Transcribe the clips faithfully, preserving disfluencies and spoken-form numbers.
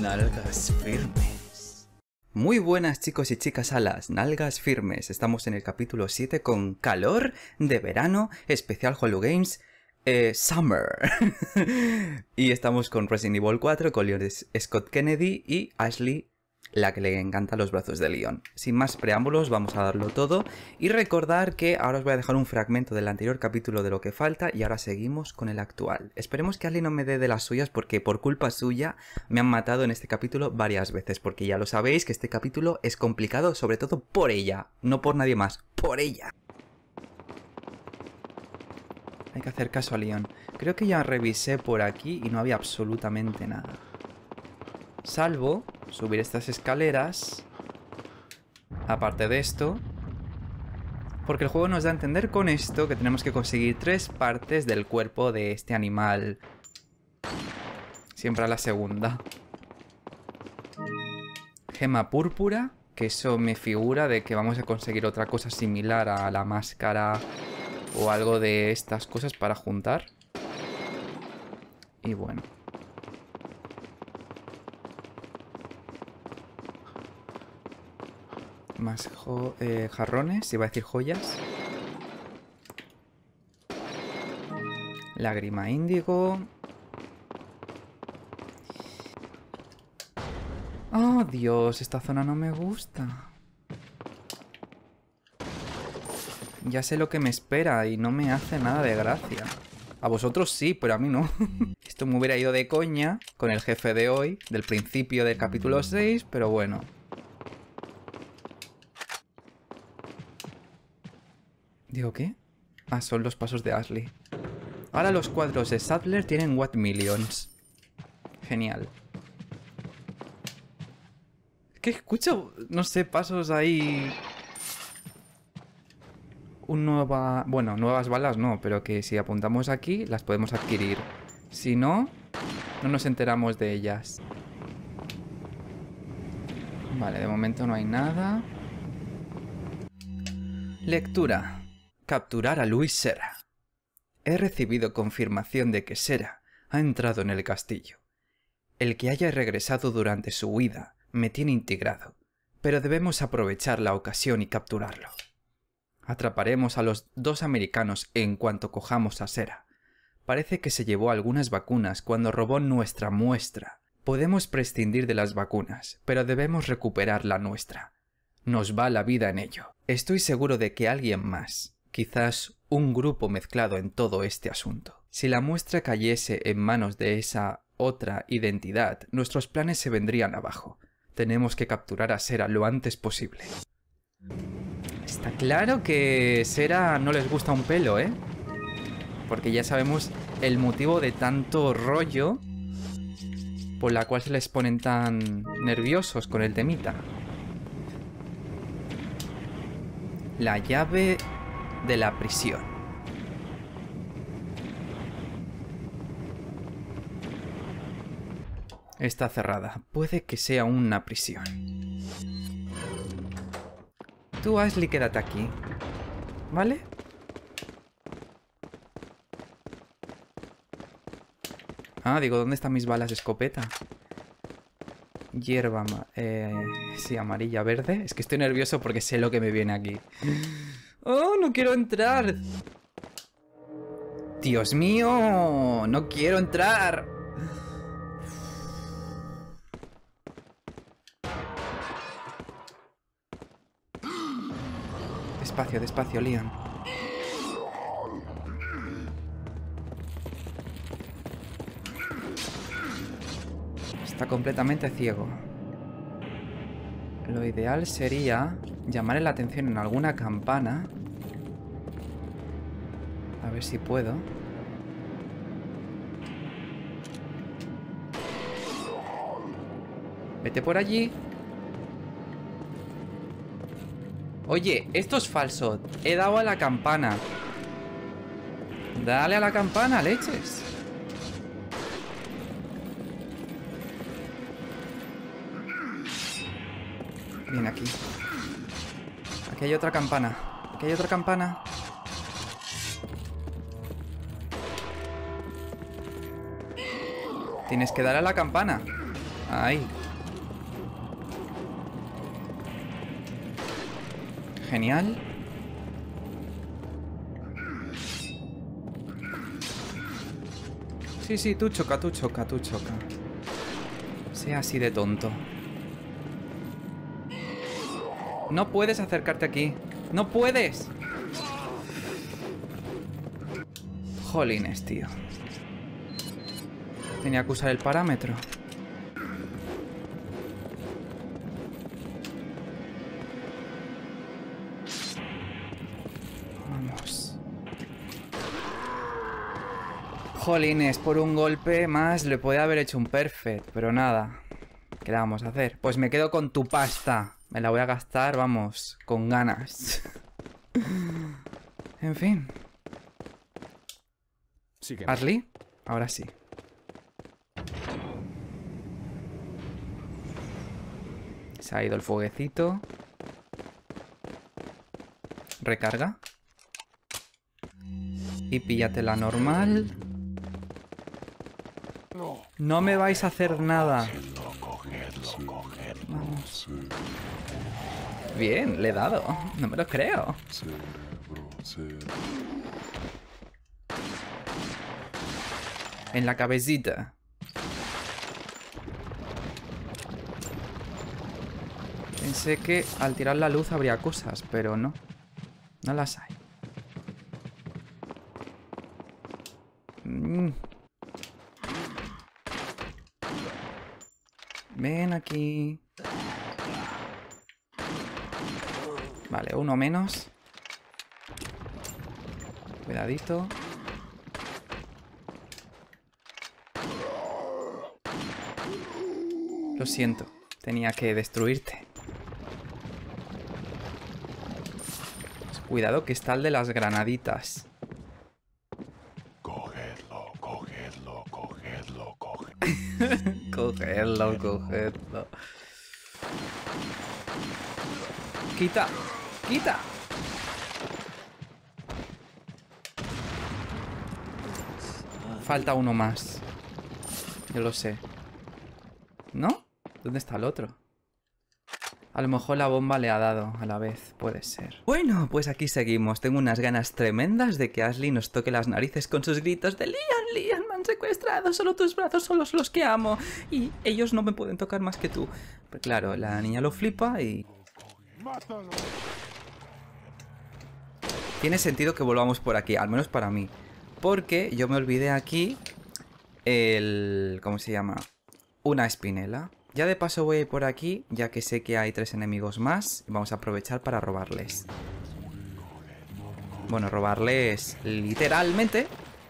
Nalgas firmes. Muy buenas chicos y chicas a las nalgas firmes. Estamos en el capítulo siete con calor de verano, especial HoloGames eh, Summer. Y estamos con Resident Evil cuatro, con Leon Scott Kennedy y Ashley, la que le encanta los brazos de Leon. Sin más preámbulos, vamos a darlo todo. Y recordar que ahora os voy a dejar un fragmento del anterior capítulo de lo que falta y ahora seguimos con el actual. Esperemos que Ashley no me dé de las suyas porque por culpa suya me han matado en este capítulo varias veces. Porque ya lo sabéis que este capítulo es complicado sobre todo por ella, no por nadie más, por ella. Hay que hacer caso a Leon. Creo que ya revisé por aquí y no había absolutamente nada. Salvo subir estas escaleras. Aparte de esto. Porque el juego nos da a entender con esto que tenemos que conseguir tres partes del cuerpo de este animal. Siempre a la segunda. Gema púrpura. Que eso me figura de que vamos a conseguir otra cosa similar a la máscara. O algo de estas cosas para juntar. Y bueno. Más jo eh, jarrones, iba a decir joyas. Lágrima índigo. Oh, Dios, esta zona no me gusta. Ya sé lo que me espera y no me hace nada de gracia. A vosotros sí, pero a mí no. Esto me hubiera ido de coña con el jefe de hoy, del principio del capítulo seis, pero bueno. ¿Digo qué? Ah, son los pasos de Ashley. Ahora los cuadros de Sadler tienen Watt Millions. Genial. Es que escucho, no sé, pasos ahí... Un nueva... Bueno, nuevas balas no, pero que si apuntamos aquí las podemos adquirir. Si no, no nos enteramos de ellas. Vale, de momento no hay nada. Lectura. Capturar a Luis Serra. He recibido confirmación de que Serra ha entrado en el castillo. El que haya regresado durante su huida me tiene integrado, pero debemos aprovechar la ocasión y capturarlo. Atraparemos a los dos americanos en cuanto cojamos a Serra. Parece que se llevó algunas vacunas cuando robó nuestra muestra. Podemos prescindir de las vacunas, pero debemos recuperar la nuestra. Nos va la vida en ello. Estoy seguro de que alguien más, quizás un grupo mezclado en todo este asunto. Si la muestra cayese en manos de esa otra identidad, nuestros planes se vendrían abajo. Tenemos que capturar a Serra lo antes posible. Está claro que Serra no les gusta un pelo, ¿eh? Porque ya sabemos el motivo de tanto rollo por la cual se les ponen tan nerviosos con el temita. La llave de la prisión. Está cerrada. Puede que sea una prisión. Tú, Ashley, quédate aquí. ¿Vale? Ah, digo, ¿dónde están mis balas de escopeta? Hierba, eh, sí, amarilla, verde. Es que estoy nervioso porque sé lo que me viene aquí. ¡Oh, no quiero entrar! ¡Dios mío! ¡No quiero entrar! Despacio, despacio, Leon. Está completamente ciego. Lo ideal sería llamarle la atención en alguna campana. A ver si puedo. Vete por allí. Oye, esto es falso. He dado a la campana. Dale a la campana, leches. Bien, aquí. Aquí hay otra campana. Aquí hay otra campana. Tienes que dar a la campana. Ahí. Genial. Sí, sí, tú choca, tú choca, tú choca. Sea así de tonto. No puedes acercarte aquí. ¡No puedes! Jolines, tío. Tenía que usar el parámetro. Vamos. Jolines, por un golpe más le podía haber hecho un perfect, pero nada. ¿Qué le vamos a hacer? Pues me quedo con tu pasta. Me la voy a gastar, vamos, con ganas. En fin. Sígueme. ¿Ashley? Ahora sí. Se ha ido el fueguecito. Recarga. Y píllate la normal. No me vais a hacer nada. Vamos. Bien, le he dado. No me lo creo. En la cabecita. Pensé que al tirar la luz habría cosas, pero no. No las hay. Mm. Ven aquí. Vale, uno menos. Cuidadito. Lo siento, tenía que destruirte. Cuidado que está el de las granaditas. Cogedlo, cogedlo, cogedlo, cogedlo. Cogedlo, cogedlo. Quita, quita. Falta uno más. Yo lo sé. ¿No? ¿Dónde está el otro? A lo mejor la bomba le ha dado a la vez, puede ser. Bueno, pues aquí seguimos. Tengo unas ganas tremendas de que Ashley nos toque las narices con sus gritos de Liam, Liam, me han secuestrado, solo tus brazos son los que amo. Y ellos no me pueden tocar más que tú. Pero claro, la niña lo flipa y... Tiene sentido que volvamos por aquí, al menos para mí. Porque yo me olvidé aquí el... ¿Cómo se llama? Una espinela. Ya de paso voy a ir por aquí, ya que sé que hay tres enemigos más. Y vamos a aprovechar para robarles. Bueno, robarles literalmente.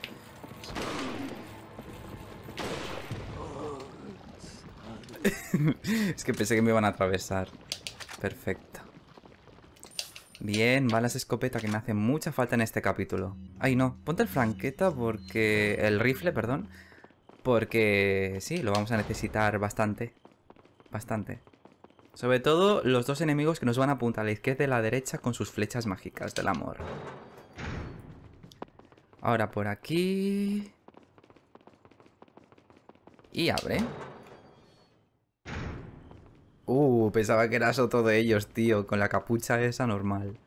Es que pensé que me iban a atravesar. Perfecto. Bien, balas de escopeta que me hacen mucha falta en este capítulo. Ay, no, ponte el franqueta porque... El rifle, perdón. Porque sí, lo vamos a necesitar bastante. Bastante. Sobre todo los dos enemigos que nos van a apuntar a la izquierda y a la derecha con sus flechas mágicas del amor. Ahora por aquí... Y abre. Uh, pensaba que eras otro de ellos, tío. Con la capucha esa normal.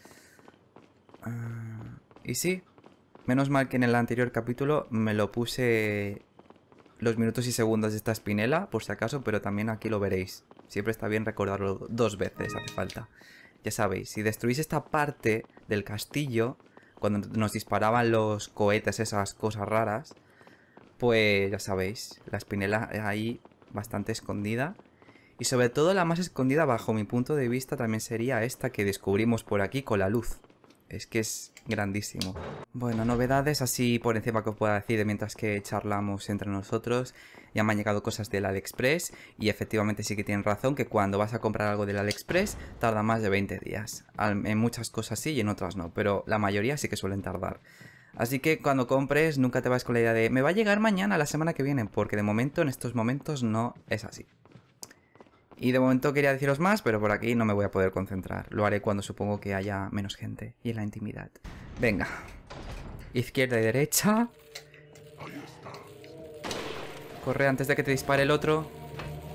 Uh, y sí. Menos mal que en el anterior capítulo me lo puse... los minutos y segundos de esta espinela, por si acaso, pero también aquí lo veréis. Siempre está bien recordarlo dos veces, hace falta. Ya sabéis, si destruís esta parte del castillo, cuando nos disparaban los cohetes, esas cosas raras, pues ya sabéis, la espinela ahí bastante escondida. Y sobre todo la más escondida, bajo mi punto de vista, también sería esta que descubrimos por aquí con la luz. Es que es grandísimo. Bueno, novedades así por encima que os pueda decir de mientras que charlamos entre nosotros. Ya me han llegado cosas del AliExpress y efectivamente sí que tienen razón que cuando vas a comprar algo del AliExpress tarda más de veinte días. En muchas cosas sí y en otras no, pero la mayoría sí que suelen tardar. Así que cuando compres nunca te vas con la idea de me va a llegar mañana, la semana que viene, porque de momento en estos momentos no es así. Y de momento quería deciros más, pero por aquí no me voy a poder concentrar. Lo haré cuando supongo que haya menos gente y en la intimidad. Venga. Izquierda y derecha. Corre antes de que te dispare el otro.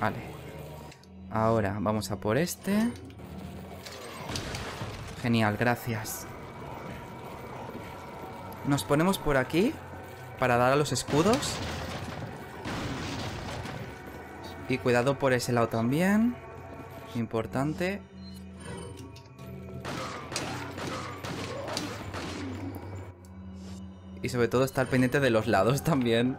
Vale. Ahora vamos a por este. Genial, gracias. Nos ponemos por aquí para dar a los escudos. Y cuidado por ese lado también. Importante. Y sobre todo estar pendiente de los lados también.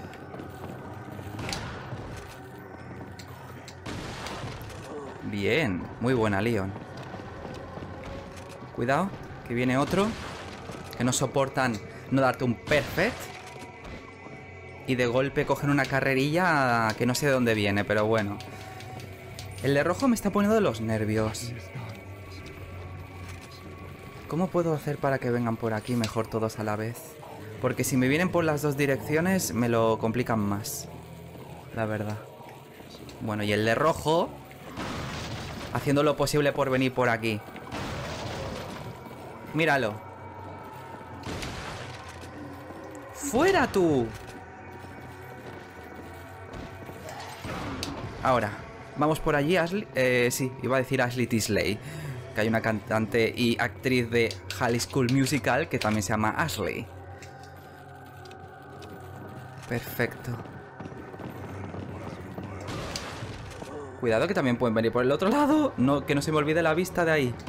Bien, muy buena, Leon. Cuidado, que viene otro. Que no soportan no darte un perfect. Y de golpe cogen una carrerilla que no sé de dónde viene, pero bueno. El de rojo me está poniendo de los nervios. ¿Cómo puedo hacer para que vengan por aquí mejor todos a la vez? Porque si me vienen por las dos direcciones me lo complican más. La verdad. Bueno, y el de rojo haciendo lo posible por venir por aquí. Míralo. ¡Fuera tú! Ahora, vamos por allí, Ashley. Eh, sí, iba a decir Ashley Tisdale. Que hay una cantante y actriz de High School Musical que también se llama Ashley. Perfecto. Cuidado que también pueden venir por el otro lado. No, que no se me olvide la vista de ahí.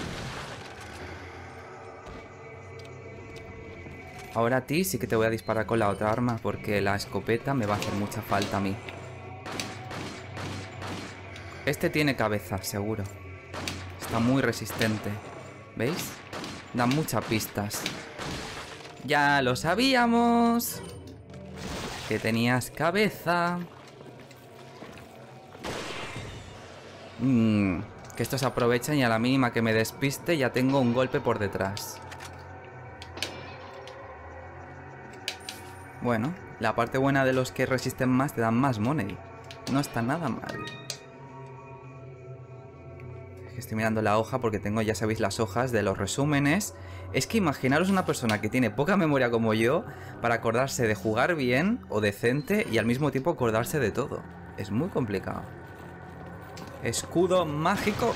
Ahora a ti sí que te voy a disparar con la otra arma, porque la escopeta me va a hacer mucha falta a mí. Este tiene cabeza, seguro. Está muy resistente. ¿Veis? Da muchas pistas. ¡Ya lo sabíamos! Que tenías cabeza. Mmm, que estos aprovechan y a la mínima que me despiste ya tengo un golpe por detrás. Bueno, la parte buena de los que resisten más te dan más money. No está nada mal. Estoy mirando la hoja porque tengo, ya sabéis, las hojas de los resúmenes. Es que imaginaros una persona que tiene poca memoria como yo para acordarse de jugar bien o decente y al mismo tiempo acordarse de todo. Es muy complicado. Escudo mágico.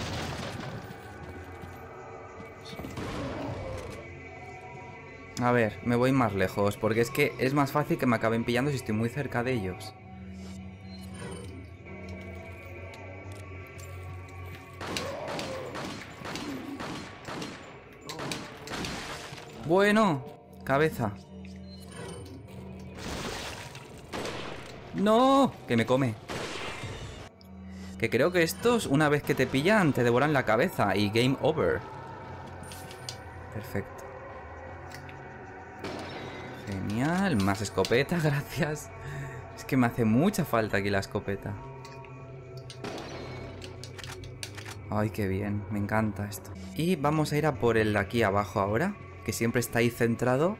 A ver, me voy más lejos porque es que es más fácil que me acaben pillando si estoy muy cerca de ellos. Bueno, cabeza. ¡No! Que me come. Que creo que estos, una vez que te pillan, te devoran la cabeza y game over. Perfecto. Genial. Más escopeta, gracias. Es que me hace mucha falta aquí la escopeta. Ay, qué bien. Me encanta esto. Y vamos a ir a por el de aquí abajo ahora, que siempre está ahí centrado.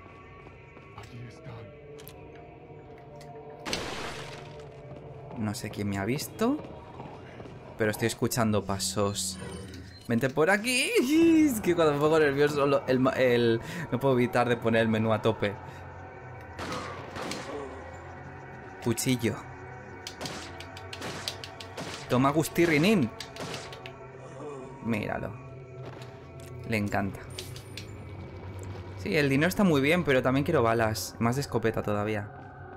No sé quién me ha visto, pero estoy escuchando pasos. Vente por aquí. Es que cuando me pongo nervioso el, el, el, no puedo evitar de poner el menú a tope. Cuchillo. Toma gustirrinín. Míralo. Le encanta. Sí, el dinero está muy bien, pero también quiero balas. Más de escopeta todavía.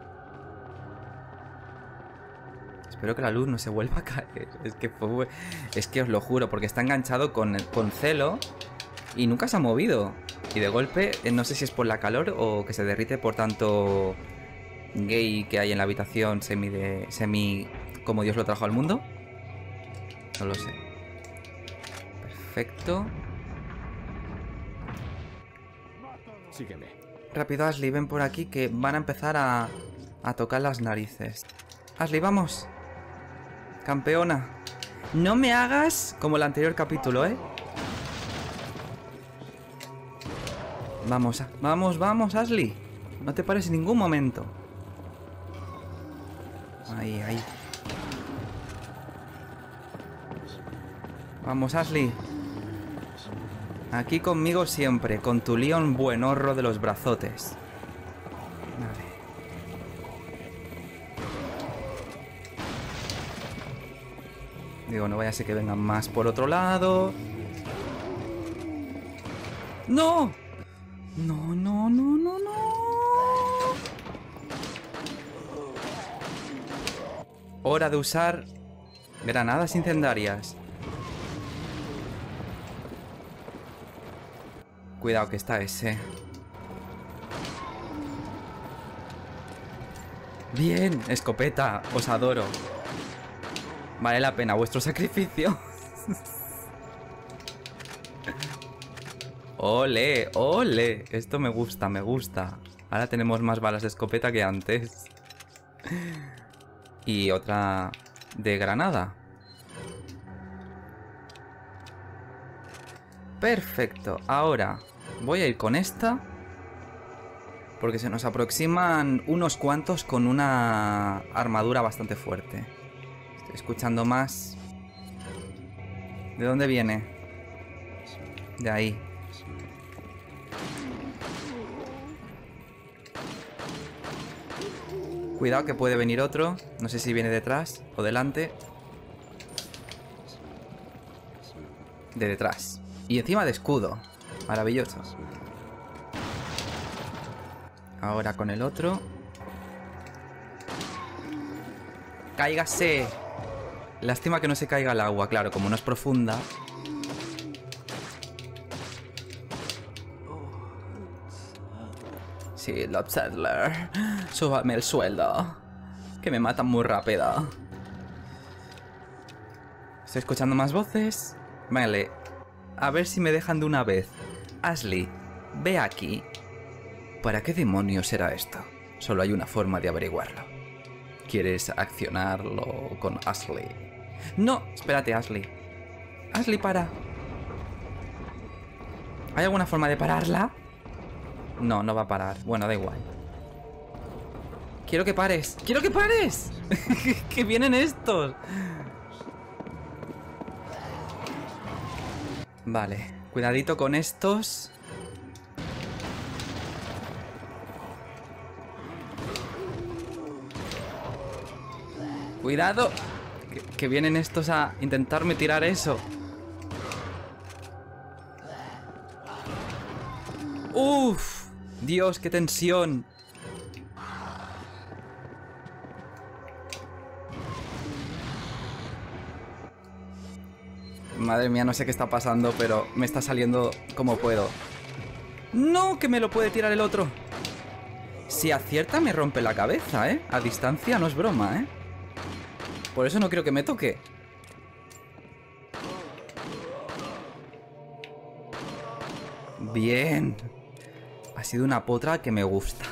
Espero que la luz no se vuelva a caer. Es que, fue... es que os lo juro, porque está enganchado con, con celo y nunca se ha movido. Y de golpe, no sé si es por la calor o que se derrite por tanto gay que hay en la habitación semi de semi como Dios lo trajo al mundo. No lo sé. Perfecto. Sígueme. Rápido, Ashley, ven por aquí que van a empezar a, a tocar las narices. Ashley, vamos. Campeona. No me hagas como el anterior capítulo, ¿eh? Vamos, vamos, vamos, Ashley. No te pares en ningún momento. Ahí, ahí. Vamos, Ashley. Aquí conmigo siempre, con tu Leon buenorro de los brazotes. Vale. Digo, no vaya a ser que vengan más por otro lado. ¡No! No, no, no, no, no. Hora de usar granadas incendiarias. Cuidado que está ese. Bien, escopeta, os adoro. Vale la pena vuestro sacrificio. Ole, ole. Esto me gusta, me gusta. Ahora tenemos más balas de escopeta que antes. Y otra de granada. Perfecto. Ahora voy a ir con esta. Porque se nos aproximan unos cuantos con una armadura bastante fuerte. Estoy escuchando más. ¿De dónde viene? De ahí. Cuidado que puede venir otro. No sé si viene detrás o delante. De detrás. Y encima de escudo. Maravilloso. Ahora con el otro. ¡Cáigase! Lástima que no se caiga al agua. Claro, como no es profunda. Sí, Lord Sadler. Súbame el sueldo. Que me matan muy rápido. Estoy escuchando más voces. Vale. A ver si me dejan de una vez. Ashley, ve aquí. ¿Para qué demonios será esto? Solo hay una forma de averiguarlo. ¿Quieres accionarlo con Ashley? No, espérate, Ashley. Ashley, para. ¿Hay alguna forma de pararla? No, no va a parar. Bueno, da igual. Quiero que pares. ¡Quiero que pares! ¡Que vienen estos! Vale, cuidadito con estos. Cuidado. Que, que vienen estos a intentarme tirar eso. ¡Uf! Dios, qué tensión. Madre mía, no sé qué está pasando, pero me está saliendo como puedo. ¡No! Que me lo puede tirar el otro. Si acierta me rompe la cabeza, ¿eh? A distancia no es broma, ¿eh? Por eso no quiero que me toque. Bien. Ha sido una potra que me gusta.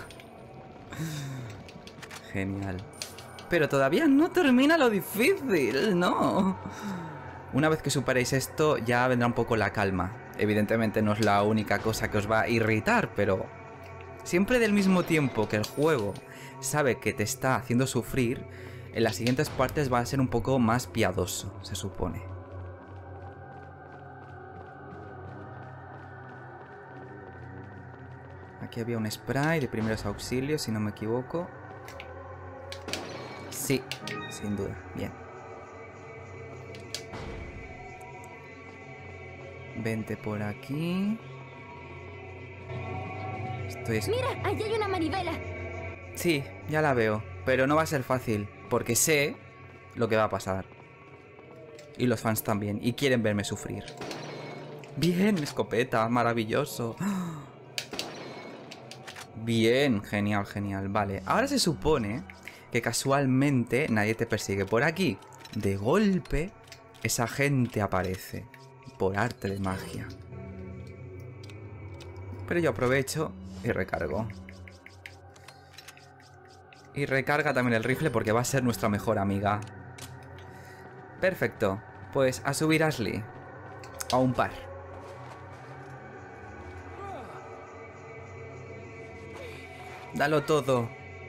Genial. Pero todavía no termina lo difícil, ¿no? Una vez que superéis esto, ya vendrá un poco la calma. Evidentemente no es la única cosa que os va a irritar, pero siempre del mismo tiempo que el juego sabe que te está haciendo sufrir, en las siguientes partes va a ser un poco más piadoso, se supone. Aquí había un spray de primeros auxilios, si no me equivoco. Sí, sin duda. Bien. Vente por aquí. Estoy... ¡Mira! ¡Allí hay una manivela! Sí, ya la veo. Pero no va a ser fácil, porque sé lo que va a pasar. Y los fans también, y quieren verme sufrir. Bien, escopeta, maravilloso. Bien, genial, genial. Vale, ahora se supone que casualmente nadie te persigue por aquí. De golpe, esa gente aparece. Por arte de magia. Pero yo aprovecho y recargo. Y recarga también el rifle porque va a ser nuestra mejor amiga. Perfecto. Pues a subir, Ashley. A un par. Dalo todo.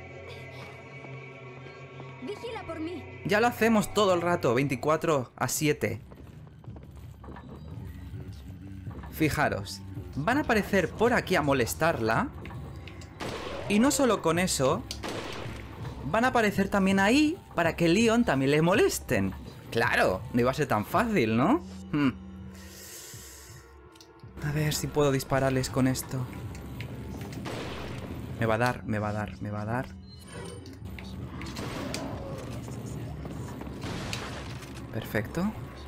Vigila por mí. Ya lo hacemos todo el rato. veinticuatro a siete. Fijaros. Van a aparecer por aquí a molestarla. Y no solo con eso, van a aparecer también ahí para que Leon también le molesten. Claro, no iba a ser tan fácil, ¿no? Hmm. A ver si puedo dispararles con esto. Me va a dar, me va a dar, me va a dar. Perfecto.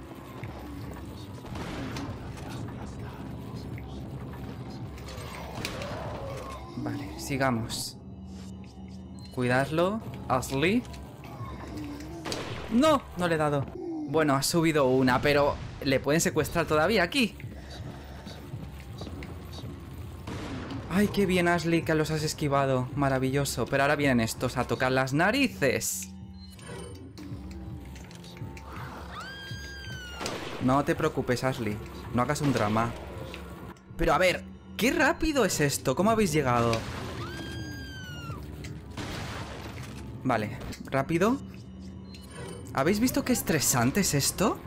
Vale, sigamos. Cuidadlo, Ashley. ¡No! No le he dado. Bueno, ha subido una, pero le pueden secuestrar todavía aquí. Ay, qué bien, Ashley, que los has esquivado. Maravilloso. Pero ahora vienen estos a tocar las narices. No te preocupes, Ashley. No hagas un drama. Pero a ver, ¿qué rápido es esto? ¿Cómo habéis llegado? Vale, rápido. ¿Habéis visto qué estresante es esto?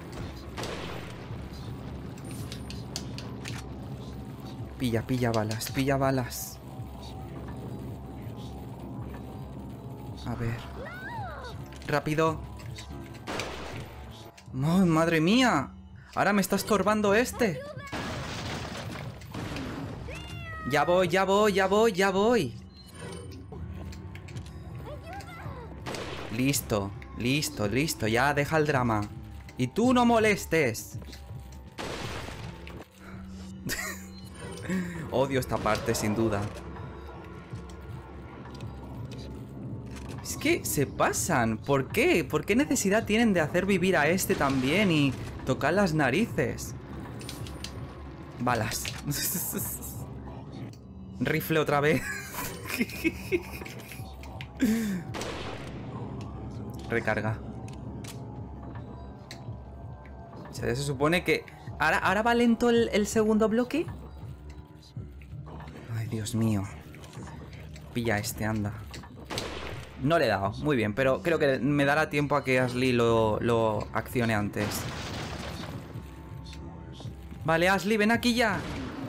Pilla, pilla balas, pilla balas. A ver. Rápido. ¡Oh, madre mía! Ahora me está estorbando este. Ya voy, ya voy, ya voy, ya voy. Listo, listo, listo. Ya deja el drama. Y tú no molestes. Odio esta parte, sin duda. Es que se pasan. ¿Por qué? ¿Por qué necesidad tienen de hacer vivir a este también y tocar las narices? Balas. Rifle otra vez. Recarga. O sea, se supone que... ¿Ahora, ahora va lento el, el segundo bloque? Ay, Dios mío. Pilla este, anda. No le he dado, muy bien, pero creo que me dará tiempo a que Ashley lo, lo accione antes. Vale, Ashley, ven aquí ya.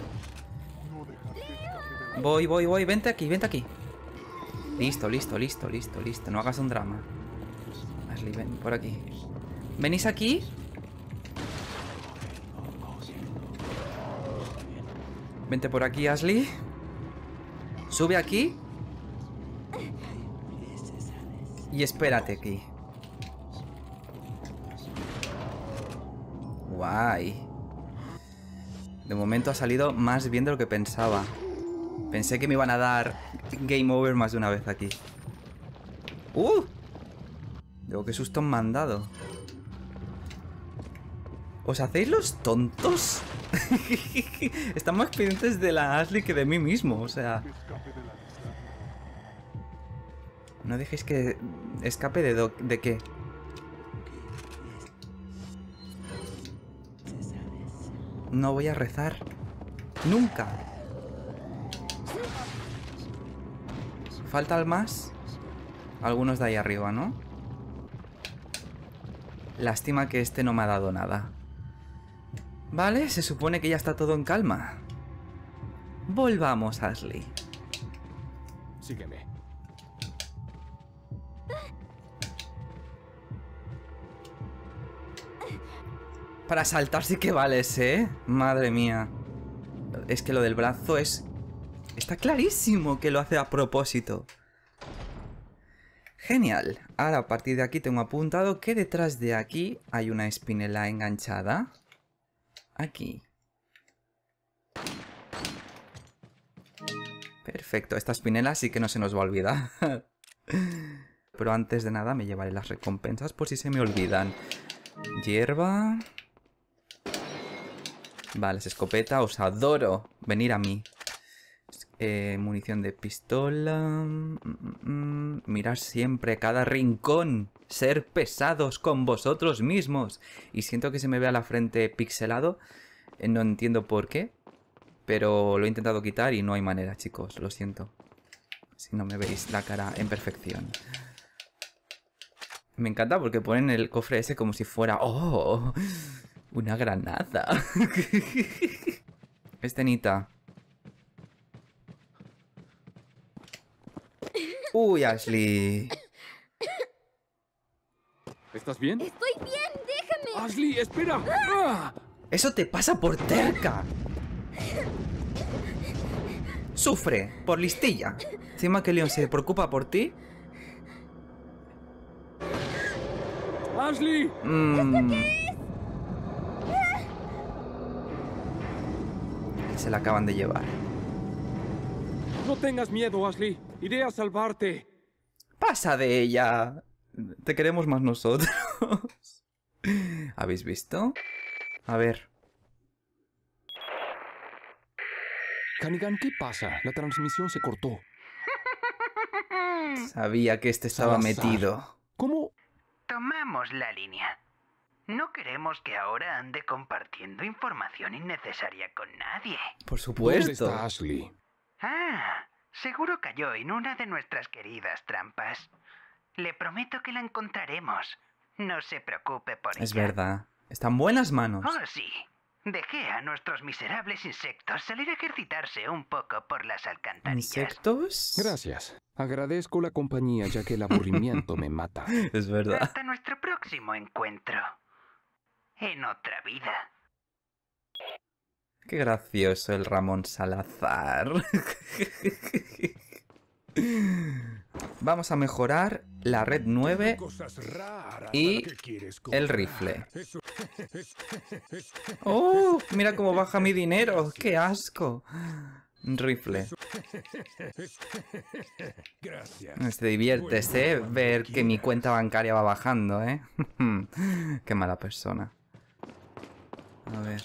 Voy, voy, voy, vente aquí, vente aquí. Listo, listo, listo, listo, listo. No hagas un drama. Ashley, ven por aquí. ¿Venís aquí? Vente por aquí, Ashley. Sube aquí. Y espérate aquí. Guay. De momento ha salido más bien de lo que pensaba. Pensé que me iban a dar game over más de una vez aquí. ¡Uh! Digo, qué susto me han dado. ¿Os hacéis los tontos? Están más pendientes de la Ashley que de mí mismo, o sea... No dejéis que escape de, do de qué. No voy a rezar. Nunca. ¿Falta más? Algunos de ahí arriba, ¿no? Lástima que este no me ha dado nada. Vale, se supone que ya está todo en calma. Volvamos, Ashley. Sígueme. Para saltar sí que vales, ¿eh? Madre mía. Es que lo del brazo es... Está clarísimo que lo hace a propósito. Genial. Ahora a partir de aquí tengo apuntado que detrás de aquí hay una espinela enganchada. Aquí. Perfecto. Esta espinela sí que no se nos va a olvidar. Pero antes de nada me llevaré las recompensas por si se me olvidan. Hierba... Vale, es escopeta, os adoro. Venir a mí. Eh, munición de pistola. Mm, mm, mirar siempre cada rincón. Ser pesados con vosotros mismos. Y siento que se me vea la frente pixelado. Eh, no entiendo por qué. Pero lo he intentado quitar y no hay manera, chicos. Lo siento. Si no me veis la cara en perfección. Me encanta porque ponen el cofre ese como si fuera... ¡Oh! Una granada. Estenita. Uy, Ashley. ¿Estás bien? Estoy bien, Ashley, espera. ¡Ah! Eso te pasa por terca. Sufre, por listilla. Encima que Leon se preocupa por ti. Ashley. Mm. Se la acaban de llevar. No tengas miedo, Ashley. Iré a salvarte. Pasa de ella. Te queremos más nosotros. ¿Habéis visto? A ver. Hannigan, ¿qué pasa? La transmisión se cortó. Sabía que este estaba Salazar. metido. ¿Cómo? Tomamos la línea. No queremos que ahora ande compartiendo información innecesaria con nadie. Por ¿Dónde supuesto. está Ashley? Ah, seguro cayó en una de nuestras queridas trampas. Le prometo que la encontraremos. No se preocupe por ella. Es verdad. Está en buenas manos. Oh, sí. Dejé a nuestros miserables insectos salir a ejercitarse un poco por las alcantarillas. ¿Insectos? Gracias. Agradezco la compañía ya que el aburrimiento me mata. Es verdad. Hasta nuestro próximo encuentro. En otra vida. Qué gracioso el Ramón Salazar. Vamos a mejorar la red nueve y el rifle. ¡Oh! Mira cómo baja mi dinero. ¡Qué asco! Rifle. Te diviertes, ¿eh? Ver que mi cuenta bancaria va bajando, ¿eh? Qué mala persona. A ver.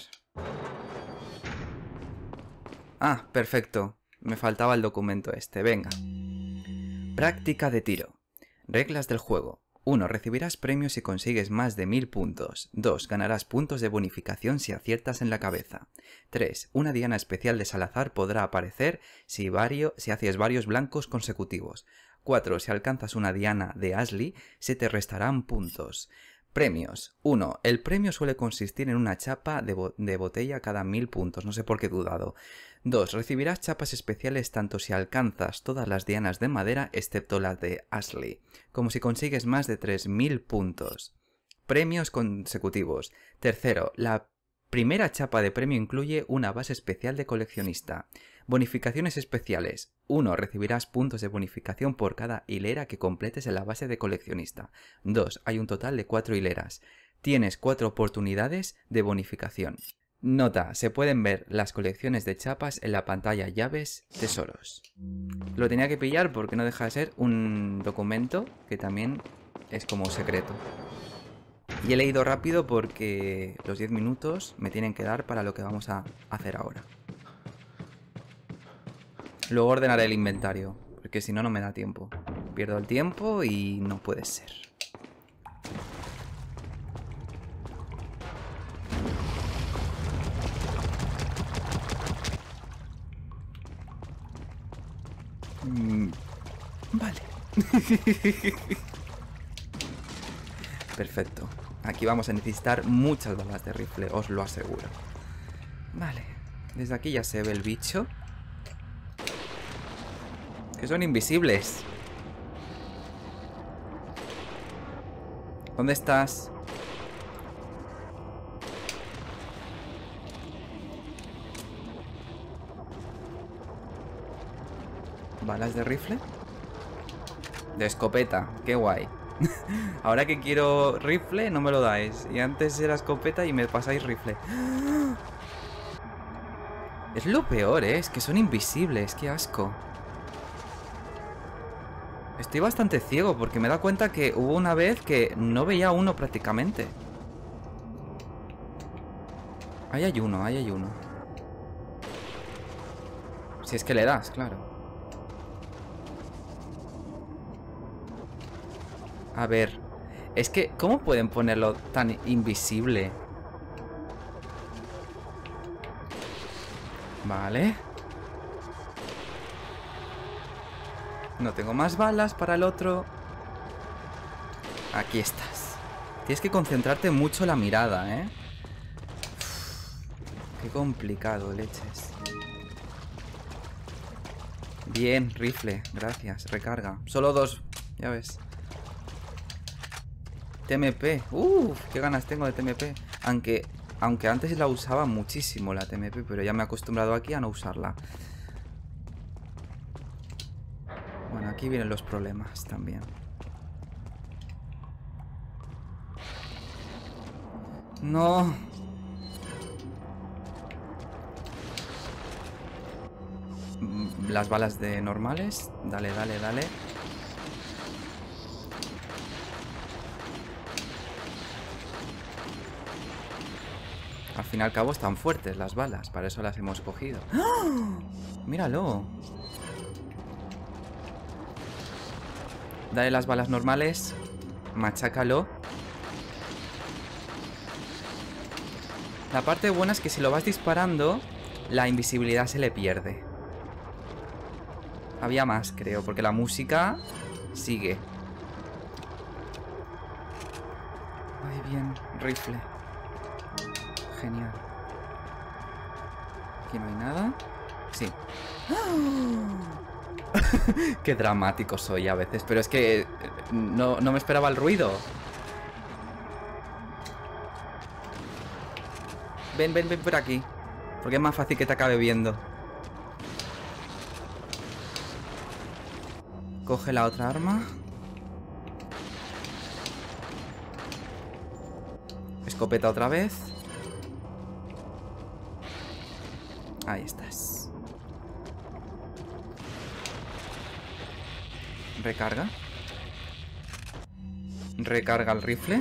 Ah, perfecto. Me faltaba el documento este. Venga. Práctica de tiro. Reglas del juego. uno. Recibirás premios si consigues más de mil puntos. dos. Ganarás puntos de bonificación si aciertas en la cabeza. tres. Una diana especial de Salazar podrá aparecer si, vario, si haces varios blancos consecutivos. cuatro. Si alcanzas una diana de Ashley, se te restarán puntos. Premios. uno. El premio suele consistir en una chapa de, bo de botella cada mil puntos. No sé por qué he dudado. dos. Recibirás chapas especiales tanto si alcanzas todas las dianas de madera excepto las de Ashley, como si consigues más de tres mil puntos. Premios consecutivos. Tercero. La primera chapa de premio incluye una base especial de coleccionista. Bonificaciones especiales. uno. Recibirás puntos de bonificación por cada hilera que completes en la base de coleccionista. dos. Hay un total de cuatro hileras. Tienes cuatro oportunidades de bonificación. Nota, se pueden ver las colecciones de chapas en la pantalla llaves tesoros. Lo tenía que pillar porque no deja de ser un documento que también es como secreto. Y he leído rápido porque los diez minutos me tienen que dar para lo que vamos a hacer ahora. Luego ordenaré el inventario, porque si no, no me da tiempo. Pierdo el tiempo y no puede ser. Mm, vale. Perfecto. Aquí vamos a necesitar muchas balas de rifle, os lo aseguro. Vale. Desde aquí ya se ve el bicho. Que son invisibles. ¿Dónde estás? ¿Balas de rifle? De escopeta, qué guay. Ahora que quiero rifle no me lo dais. Y antes era escopeta y me pasáis rifle. Es lo peor, ¿eh? Es que son invisibles, qué asco. Estoy bastante ciego porque me he dado cuenta que hubo una vez que no veía uno prácticamente. Ahí hay uno, ahí hay uno. Si es que le das, claro. A ver, es que, ¿cómo pueden ponerlo tan invisible? Vale. No tengo más balas para el otro. Aquí estás. Tienes que concentrarte mucho la mirada, ¿eh? Uf, qué complicado, leches. Bien, rifle, gracias, recarga. Solo dos, ya ves. T M P. Uff, qué ganas tengo de T M P. Aunque, aunque antes la usaba muchísimo la T M P, pero ya me he acostumbrado aquí a no usarla. Bueno, aquí vienen los problemas también. No. Las balas de normales. Dale, dale, dale. Al fin y al cabo están fuertes las balas. Para eso las hemos cogido. ¡Oh! Míralo. Dale las balas normales. Machácalo. La parte buena es que si lo vas disparando, la invisibilidad se le pierde. Había más, creo, porque la música sigue. Ay, bien, rifle. Genial. Aquí no hay nada. Sí. Qué dramático soy a veces, pero es que no, no me esperaba el ruido. Ven, ven, ven por aquí. Porque es más fácil que te acabe viendo. Coge la otra arma. Escopeta otra vez. Ahí estás. Recarga. Recarga el rifle.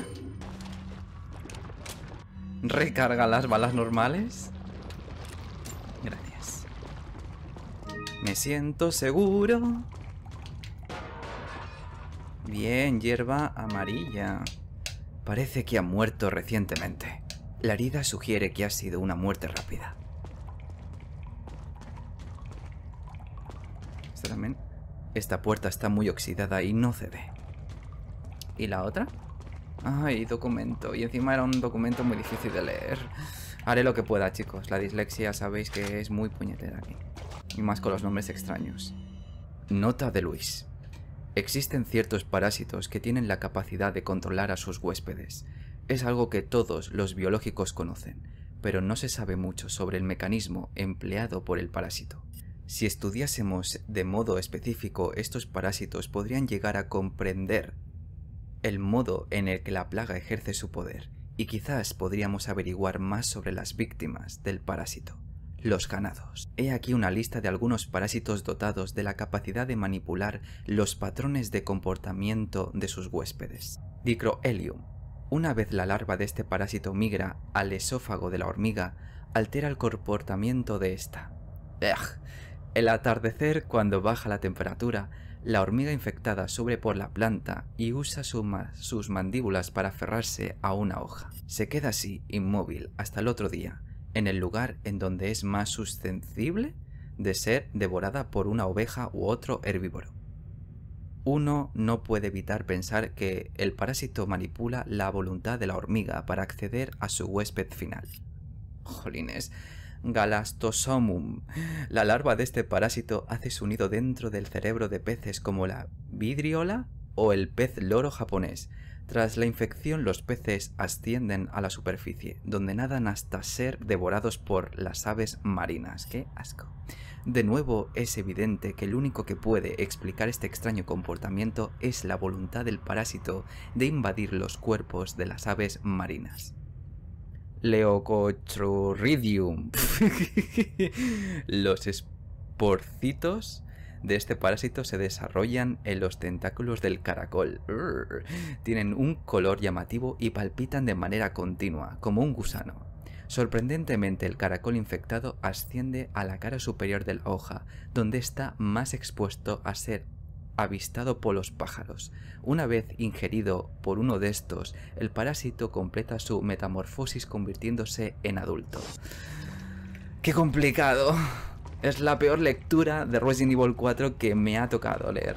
Recarga las balas normales. Gracias. Me siento seguro. Bien, hierba amarilla. Parece que ha muerto recientemente. La herida sugiere que ha sido una muerte rápida. Esta también. Esta puerta está muy oxidada y no se ve. ¿Y la otra? Ay, documento. Y encima era un documento muy difícil de leer. Haré lo que pueda, chicos. La dislexia sabéis que es muy puñetera aquí. Y más con los nombres extraños. Nota de Luis. Existen ciertos parásitos que tienen la capacidad de controlar a sus huéspedes. Es algo que todos los biológicos conocen, pero no se sabe mucho sobre el mecanismo empleado por el parásito. Si estudiásemos de modo específico estos parásitos, podrían llegar a comprender el modo en el que la plaga ejerce su poder, y quizás podríamos averiguar más sobre las víctimas del parásito, los ganados. He aquí una lista de algunos parásitos dotados de la capacidad de manipular los patrones de comportamiento de sus huéspedes. Dicroelium. Una vez la larva de este parásito migra al esófago de la hormiga, altera el comportamiento de esta. ¡Ugh! El atardecer, cuando baja la temperatura, la hormiga infectada sube por la planta y usa su ma sus mandíbulas para aferrarse a una hoja. Se queda así, inmóvil, hasta el otro día, en el lugar en donde es más susceptible de ser devorada por una oveja u otro herbívoro. Uno no puede evitar pensar que el parásito manipula la voluntad de la hormiga para acceder a su huésped final. Jolines. Galastosomum. La larva de este parásito hace su nido dentro del cerebro de peces como la vidriola o el pez loro japonés. Tras la infección, los peces ascienden a la superficie, donde nadan hasta ser devorados por las aves marinas. ¡Qué asco! De nuevo, es evidente que el único que puede explicar este extraño comportamiento es la voluntad del parásito de invadir los cuerpos de las aves marinas. Leucotridium. Los esporcitos de este parásito se desarrollan en los tentáculos del caracol. Urgh. Tienen un color llamativo y palpitan de manera continua, como un gusano. Sorprendentemente, el caracol infectado asciende a la cara superior de la hoja, donde está más expuesto a ser avistado por los pájaros. Una vez ingerido por uno de estos, el parásito completa su metamorfosis convirtiéndose en adulto. ¡Qué complicado! Es la peor lectura de Resident Evil cuatro que me ha tocado leer.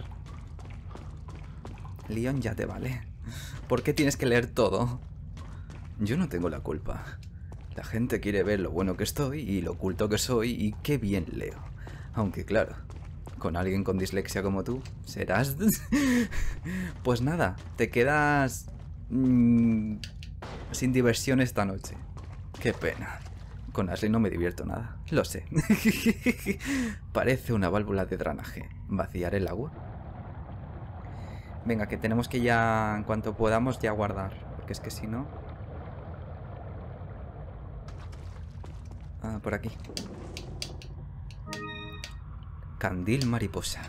Leon, ya te vale. ¿Por qué tienes que leer todo? Yo no tengo la culpa. La gente quiere ver lo bueno que estoy y lo oculto que soy y qué bien leo. Aunque claro, con alguien con dislexia como tú, serás... Pues nada, te quedas Mm, sin diversión esta noche. Qué pena. Con Ashley no me divierto nada. Lo sé. Parece una válvula de drenaje. ¿Vaciar el agua? Venga, que tenemos que ya, en cuanto podamos, ya guardar. Porque es que si no... Ah, por aquí. Candil mariposa.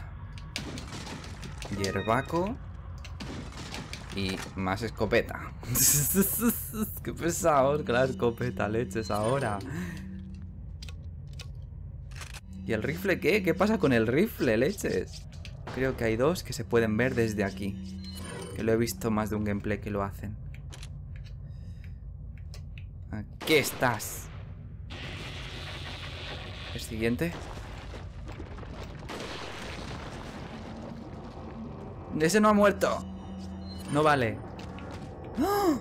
Hierbaco. Y más escopeta. Qué pesado con la escopeta, leches, ahora. ¿Y el rifle qué? ¿Qué pasa con el rifle, leches? Creo que hay dos que se pueden ver desde aquí. Que lo he visto más de un gameplay que lo hacen. Aquí estás. ¿El siguiente? Ese no ha muerto. No vale. ¡Oh!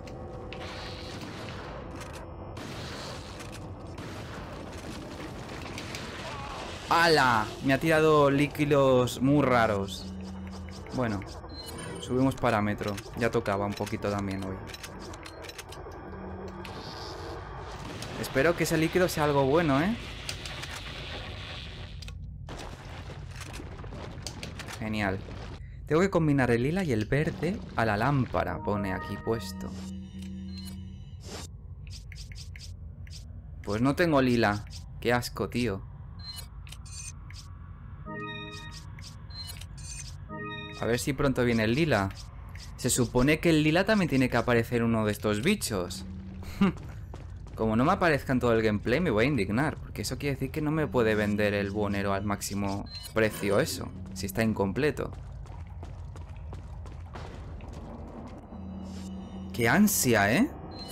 ¡Hala! Me ha tirado líquidos muy raros. Bueno, subimos parámetro. Ya tocaba un poquito también hoy. Espero que ese líquido sea algo bueno, ¿eh? Genial. Tengo que combinar el lila y el verde a la lámpara, pone aquí puesto. Pues no tengo lila. Qué asco, tío. A ver si pronto viene el lila. Se supone que el lila también tiene que aparecer uno de estos bichos. Como no me aparezca en todo el gameplay, me voy a indignar. Porque eso quiere decir que no me puede vender el buhonero al máximo precio eso. Si está incompleto. ¡Qué ansia, eh!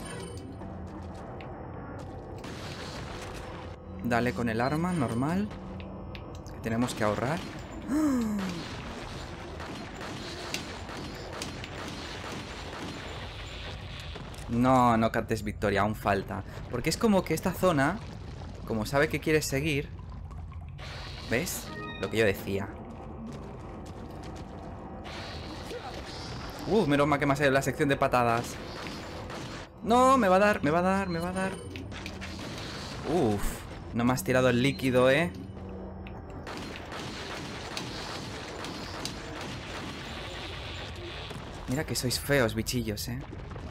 Dale con el arma, normal. Que tenemos que ahorrar. No, no cantes victoria, aún falta. Porque es como que esta zona, como sabe que quieres seguir... ¿Ves? Lo que yo decía. Uh, menos mal que me ha salido la sección de patadas. No, me va a dar, me va a dar, me va a dar. Uf, no me has tirado el líquido, ¿eh? Mira que sois feos, bichillos, ¿eh?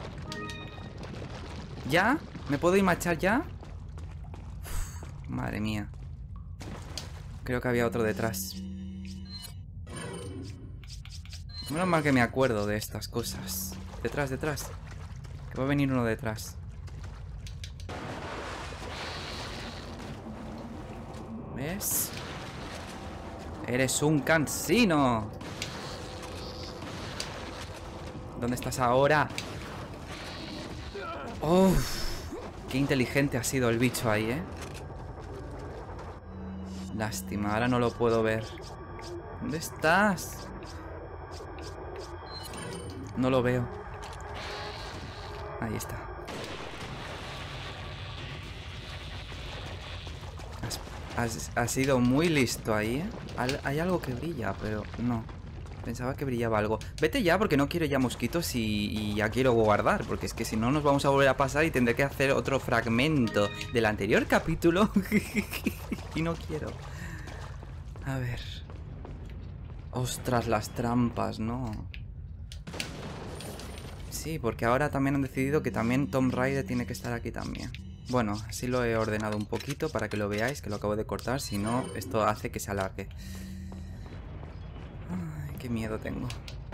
¿Ya? ¿Me puedo ir a marchar ya? Uf, madre mía. Creo que había otro detrás. Menos mal que me acuerdo de estas cosas. Detrás, detrás. Que va a venir uno detrás. ¿Ves? Eres un cansino. ¿Dónde estás ahora? Uf, qué inteligente ha sido el bicho ahí, ¿eh? Lástima, ahora no lo puedo ver. ¿Dónde estás? No lo veo. Ahí está. Has, has, has sido muy listo ahí, ¿eh? Hay algo que brilla, pero no. Pensaba que brillaba algo. Vete ya porque no quiero ya mosquitos y, y ya quiero guardar. Porque es que si no nos vamos a volver a pasar y tendré que hacer otro fragmento del anterior capítulo. Y no quiero. A ver. Ostras, las trampas, ¿no? Sí, porque ahora también han decidido que también Tomb Raider tiene que estar aquí también. Bueno, así lo he ordenado un poquito para que lo veáis, que lo acabo de cortar. Si no, esto hace que se alargue. Ay, qué miedo tengo.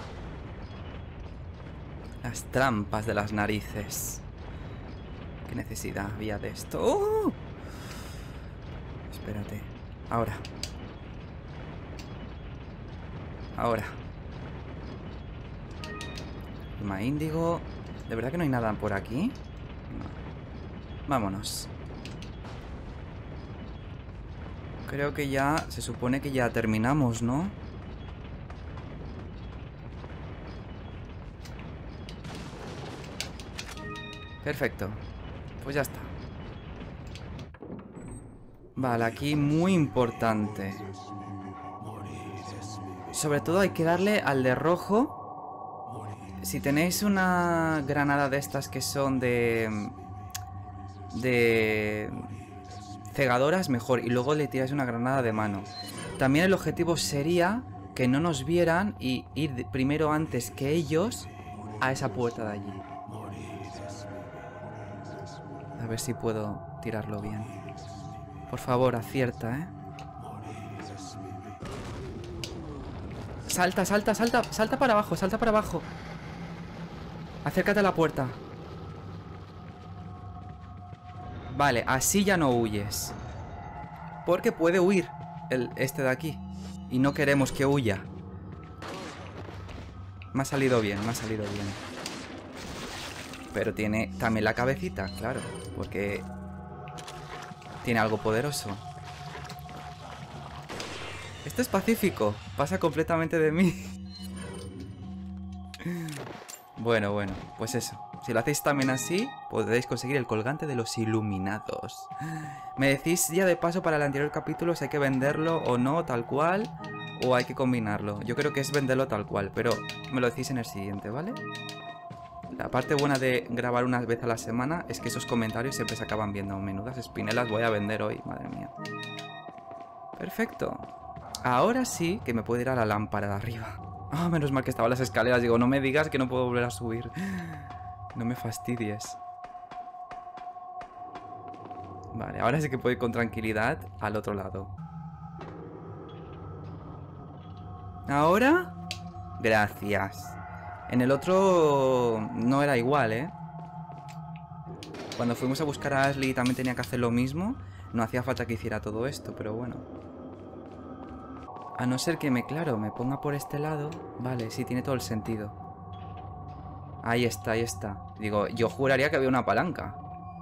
Las trampas de las narices. ¿Qué necesidad había de esto? ¡Oh! Espérate. Ahora. Ahora. Más índigo. ¿De verdad que no hay nada por aquí? No. Vámonos. Creo que ya... Se supone que ya terminamos, ¿no? Perfecto. Pues ya está. Vale, aquí muy importante. Sobre todo hay que darle al de rojo. si tenéis una granada de estas que son de... De... cegadoras, mejor. Y luego le tiráis una granada de mano. También el objetivo sería que no nos vieran y ir primero antes que ellos a esa puerta de allí. A ver si puedo tirarlo bien. Por favor, acierta, ¿eh? Salta, salta, salta, salta para abajo, salta para abajo. Acércate a la puerta. Vale, así ya no huyes. Porque puede huir el, este de aquí. Y no queremos que huya. Me ha salido bien, me ha salido bien. Pero tiene también la cabecita, claro. Porque tiene algo poderoso. Esto es pacífico. Pasa completamente de mí. Bueno, bueno, pues eso. Si lo hacéis también así, podréis conseguir el colgante de los iluminados. Me decís ya de paso para el anterior capítulo si hay que venderlo o no, tal cual, o hay que combinarlo. Yo creo que es venderlo tal cual, pero me lo decís en el siguiente, ¿vale? La parte buena de grabar una vez a la semana es que esos comentarios siempre se acaban viendo. Menudas espinelas voy a vender hoy, madre mía. Perfecto. Ahora sí que me puedo ir a la lámpara de arriba. Ah, oh, menos mal que estaban las escaleras. Digo, no me digas que no puedo volver a subir. No me fastidies. Vale, ahora sí que puedo ir con tranquilidad al otro lado. ¿Ahora? Gracias. En el otro no era igual, ¿eh? Cuando fuimos a buscar a Ashley también tenía que hacer lo mismo. No hacía falta que hiciera todo esto, pero bueno. A no ser que me, claro, me ponga por este lado. Vale, sí, tiene todo el sentido. Ahí está, ahí está. Digo, yo juraría que había una palanca.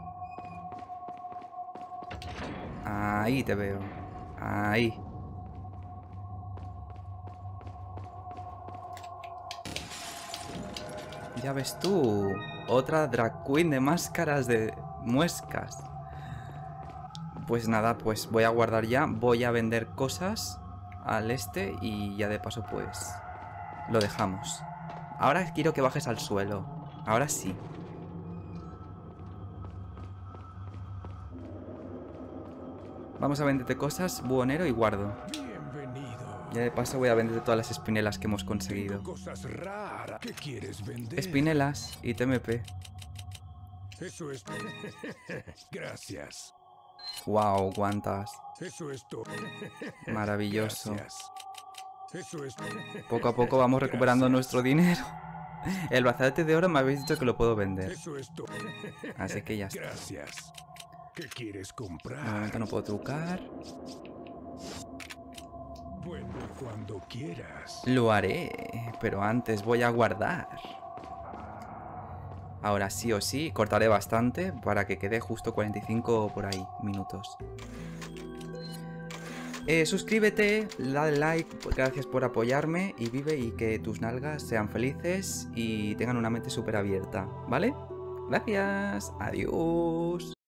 Ahí te veo. Ahí. Ya ves tú. Otra drag queen de máscaras de muescas. Pues nada, pues voy a guardar ya. Voy a vender cosas al este y ya de paso pues lo dejamos. Ahora quiero que bajes al suelo. Ahora sí. Vamos a venderte cosas, buhonero y guardo. Ya de paso voy a venderte todas las espinelas que hemos conseguido. ¿Qué quieres vender? Espinelas y T M P. Eso es. Gracias. Wow, cuántas. Eso es todo. Maravilloso. Gracias. Eso es. Poco a poco vamos recuperando Gracias. nuestro dinero. El brazalete de oro me habéis dicho que lo puedo vender. Eso es todo. Así que ya está. Gracias. ¿Qué quieres comprar? De momento no puedo trucar. Bueno, cuando quieras. Lo haré, pero antes voy a guardar. Ahora sí o sí, cortaré bastante para que quede justo cuarenta y cinco por ahí minutos. Eh, suscríbete, dale like, gracias por apoyarme y vive y que tus nalgas sean felices y tengan una mente súper abierta, ¿vale? Gracias, adiós.